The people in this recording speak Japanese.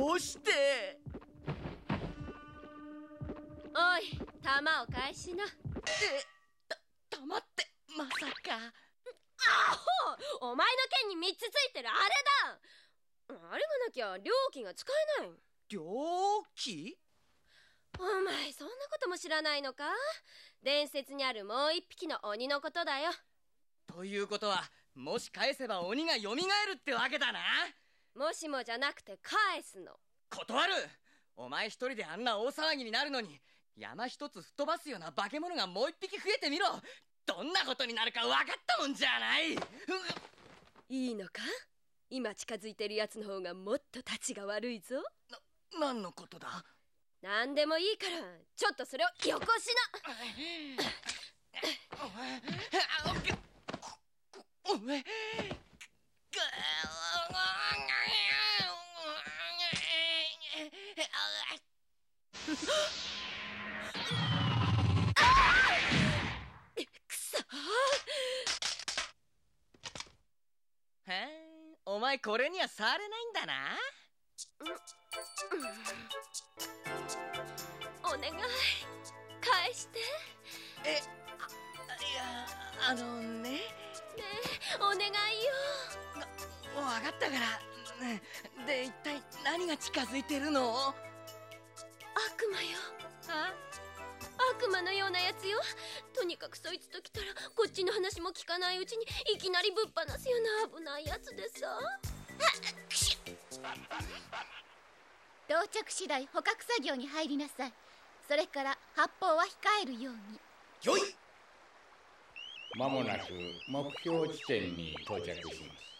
どうして？ おい、弾を返しな。 弾ってまさか。 アホ！お前の剣に3つついてるあれだ。あれがなきゃ猟奇が使えない。 猟奇？ お前そんなことも知らないのか？伝説にあるもう一匹の鬼のことだよ。 ということは、もし返せば鬼が蘇るってわけだな。 もしもじゃなくて返すの。 断る。お前一人であんな大騒ぎになるのに、山一つ吹っ飛ばすような化け物がもう一匹増えてみろ。どんなことになるか分かったもんじゃない。 いいのか？今近づいてるやつの方がもっとたちが悪いぞ。 何のことだ？ 何でもいいからちょっとそれをよこしな。 お前くそ！ お前これには触れないんだな。 お願い返して。 いやねえお願いよ。 分かったから。で一体何が近づいてるの？ 悪魔よ。悪魔のようなやつよ。とにかくそいつと来たらこっちの話も聞かないうちにいきなりぶっ放すような危ないやつでさ。 到着次第捕獲作業に入りなさい。それから発砲は控えるように。 よい。 まもなく目標地点に到着します。